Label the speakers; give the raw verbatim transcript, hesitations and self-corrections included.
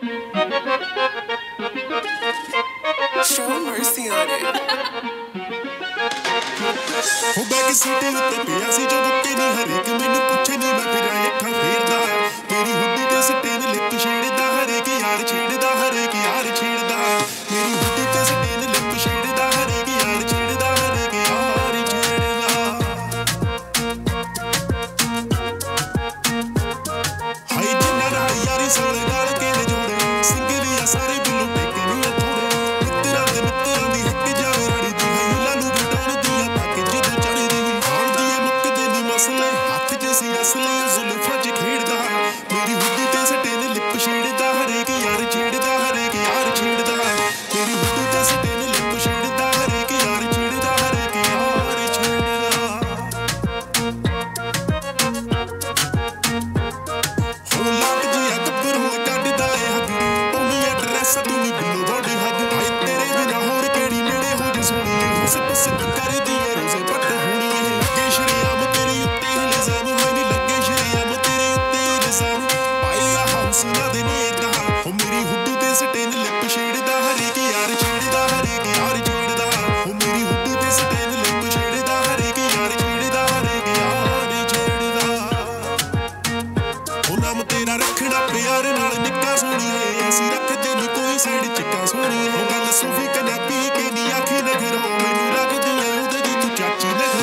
Speaker 1: Show mercy on it.
Speaker 2: हो bag सीटे उत्ते पिया सी जो बुक्के नी हरेक मैनू पुछे नी मैं फिर अखां फेरदा मेरी हुड्डी ते सट्टे ने लिप छेड़दा हरेक यार छेड़दा हरेक यार छेड़दा मेरी हुड्डी ते सट्टे ने लिप छेड़दा हरेक यार छेड़दा हरेक यार छेड़दा हाय जिन्ना नाल यारी सोले नाल केले जोड़े सिंगल या सारे बिल्लो टेके नी थोड़े मित्तरां दे मित्तरां दी हक जावे राड़ी दी हाय लालू बटान दिया ताके जिद्द चढ़ी दी हाण दी मुक्कदे नी मसले हत्थ च सी असले जुल्फां च खेड़दा मेरी हुड्डी ते सट्टे ने लिप छेड़दा हरेक यार छेड़दा हरेक यार छेड़दा मेरी हुड्डी ते सट्टे ने लिप छेड़दा हरेक यार छेड़दा हरेक यार छेड़दा हो लाट जिया गब्बर हो कड्डदा ए हग पौनी एड्रैस तू नी बिल्लो बड़े हग हाय तेरे बिना होर केड़ी नेड़े हो जे सोनी हुस पसंद करदी ए रोज़े पट होनी ए लगे शरेआम तेरे उत्ते इल्जाम होए नी लगे शरेआम तेरे उत्ते इल्जाम पाई आ हौसला दे नेरदा हो मेरी हुड्डी ते सट्टे ने लिप छेड़दा हरेक यार छेड़दा हरेक यार छेड़दा हो मेरी हुड्डी ते सट्टे ने लिप छेड़दा हरेक यार छेड़दा हरेक यार छेड़दा हो नाम तेरा रखना प्यार नाल निक्का सोहणीए असीं रखदे नी कोई साइड चिक्का सोहणीए हो गल सूफी कन्या पी के नी आखी नगरों मैनू लगदी ऐ उहदे दी तू चाची नगर